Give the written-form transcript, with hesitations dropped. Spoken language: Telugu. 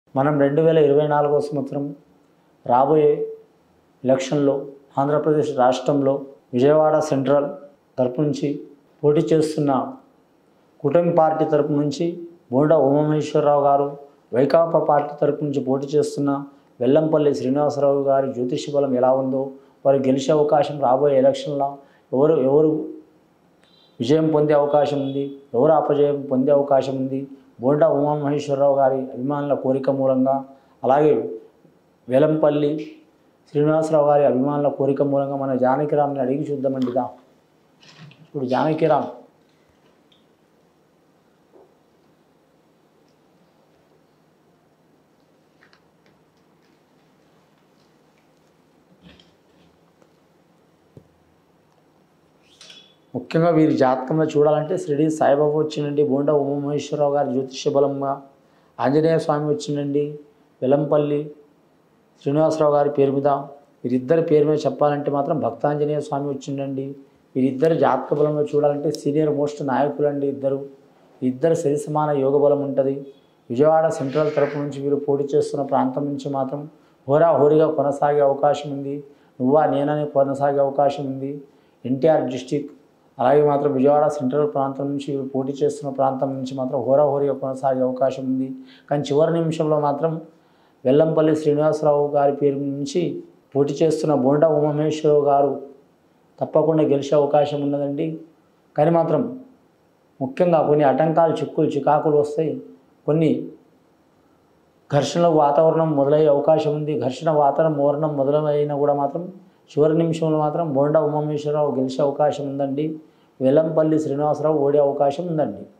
మనం 2024వ సంవత్సరం రాబోయే ఎలక్షన్లో ఆంధ్రప్రదేశ్ రాష్ట్రంలో విజయవాడ సెంట్రల్ తరపు నుంచి పోటీ చేస్తున్న కూటమి పార్టీ తరపు నుంచి బోండా ఉమామహేశ్వరరావు గారు, వైకాపా పార్టీ తరపు నుంచి పోటీ చేస్తున్న వెల్లంపల్లి శ్రీనివాసరావు గారి జ్యోతిష బలం ఎలా ఉందో, వారు గెలిచే అవకాశం రాబోయే ఎలక్షన్లో ఎవరు విజయం పొందే అవకాశం ఉంది, ఎవరు అపజయం పొందే అవకాశం ఉంది, బోండా ఉమామహేశ్వరరావు గారి అభిమానుల కోరిక మూలంగా, అలాగే వెల్లంపల్లి శ్రీనివాసరావు గారి అభిమానుల కోరిక మూలంగా మన జానకిరామ్ని అడిగి చూద్దామండి. ఇప్పుడు జానకిరామ్ ముఖ్యంగా వీరి జాతకంలో చూడాలంటే షిరిడి సాయిబాబా వచ్చిందండి, బోండా ఉమామహేశ్వరరావు గారి జ్యోతిష్య బలంగా ఆంజనేయ స్వామి వచ్చిందండి, వెల్లంపల్లి శ్రీనివాసరావు గారి పేరు మీద, వీరిద్దరి పేరు మీద చెప్పాలంటే మాత్రం భక్తాంజనేయ స్వామి వచ్చిందండి. వీరిద్దరు జాతక బలంలో చూడాలంటే సీనియర్ మోస్ట్ నాయకులండి ఇద్దరు సరి సమాన యోగ బలం ఉంటుంది. విజయవాడ సెంట్రల్ తరపు నుంచి వీరు పోటీ చేస్తున్న ప్రాంతం నుంచి మాత్రం హోరాహోరీగా కొనసాగే అవకాశం ఉంది. నువ్వా నేనని కొనసాగే అవకాశం ఉంది. ఎన్టీఆర్ డిస్టిక్ అలాగే మాత్రం విజయవాడ సెంట్రల్ ప్రాంతం నుంచి వీరు పోటీ చేస్తున్న ప్రాంతం నుంచి మాత్రం హోరాహోరీగా కొనసాగే అవకాశం ఉంది. కానీ చివరి నిమిషంలో మాత్రం వెల్లంపల్లి శ్రీనివాసరావు గారి పేరు నుంచి పోటీ చేస్తున్న బోండా ఉమామహేశ్వరరావు గారు తప్పకుండా గెలిచే అవకాశం ఉన్నదండి. కానీ మాత్రం ముఖ్యంగా కొన్ని ఆటంకాలు, చికాకులు వస్తాయి. కొన్ని ఘర్షణ వాతావరణం మొదలయ్యే అవకాశం ఉంది. ఘర్షణ వాతావరణం మొదలైనా కూడా మాత్రం చివరి నిమిషంలో మాత్రం బోండా ఉమామహేశ్వరరావు గెలిచే అవకాశం ఉందండి. వెల్లంపల్లి శ్రీనివాసరావు ఓడే అవకాశం ఉందండి.